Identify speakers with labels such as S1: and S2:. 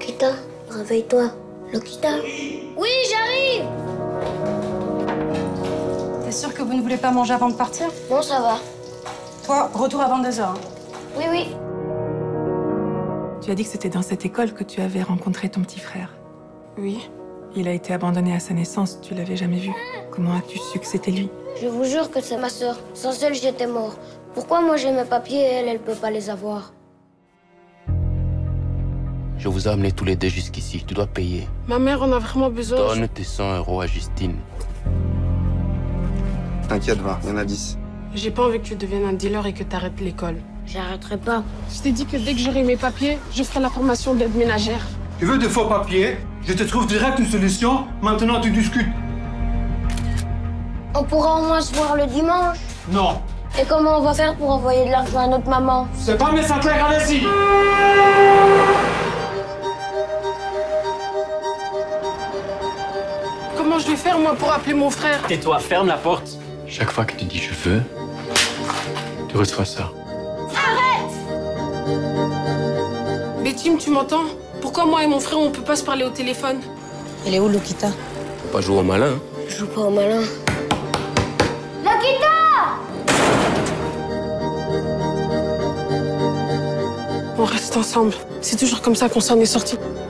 S1: Lokita, réveille-toi. Lokita. Oui, j'arrive.
S2: T'es sûr que vous ne voulez pas manger avant de partir?
S1: Non, ça va.
S2: Toi, retour à 22h. Hein.
S1: Oui, oui.
S3: Tu as dit que c'était dans cette école que tu avais rencontré ton petit frère.
S2: Oui.
S3: Il a été abandonné à sa naissance, tu l'avais jamais vu. Comment as-tu su que c'était lui?
S1: Je vous jure que c'est ma sœur. Sans elle, j'étais mort. Pourquoi moi j'ai mes papiers et elle peut pas les avoir?
S4: Je vous ai amenés tous les deux jusqu'ici. Tu dois payer.
S2: Ma mère en a vraiment besoin.
S4: Donne tes 100 € à Justine.
S5: T'inquiète, va, il y en a 10.
S2: J'ai pas envie que tu deviennes un dealer et que t'arrêtes l'école.
S1: J'arrêterai pas.
S2: Je t'ai dit que dès que j'aurai mes papiers, je ferai la formation d'aide ménagère.
S6: Tu veux de faux papiers? Je te trouve direct une solution. Maintenant, tu discutes.
S1: On pourra au moins se voir le dimanche.
S6: Non.
S1: Et comment on va faire pour envoyer de l'argent à notre maman?
S6: C'est pas mes affaires, allez-y.
S2: Comment je vais faire, moi, pour appeler mon frère?
S7: Tais-toi, ferme la porte.
S4: Chaque fois que tu dis je veux, tu reçois ça.
S2: Bétim, tu m'entends? Pourquoi moi et mon frère, on peut pas se parler au téléphone?
S8: Elle est où, Lokita?
S4: Faut pas jouer au malin. Hein.
S1: Je joue pas au malin. Lokita!
S2: On reste ensemble. C'est toujours comme ça qu'on s'en est sortis.